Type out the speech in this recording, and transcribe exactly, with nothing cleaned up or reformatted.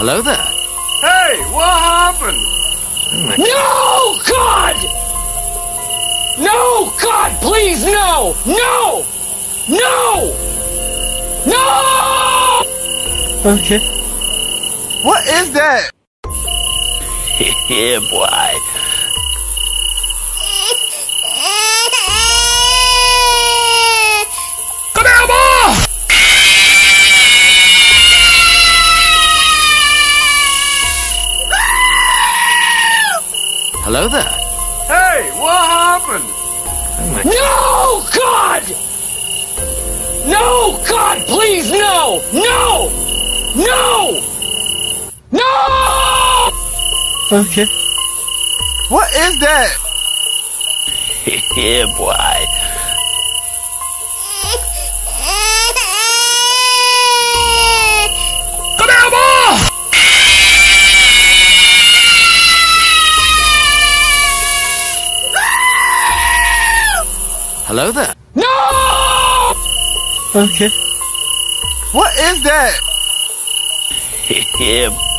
Hello there. Hey, what happened? No, God! No, God, please, no! No! No! No! Okay. What is that? Yeah, boy. Come out, boy! Hello there. Hey, what happened? No, God! No, God, please, no! No! No! No! Okay. What is that? Yeah, boy. Come out, boy! Hello there. No! Okay. What is that? Yeah.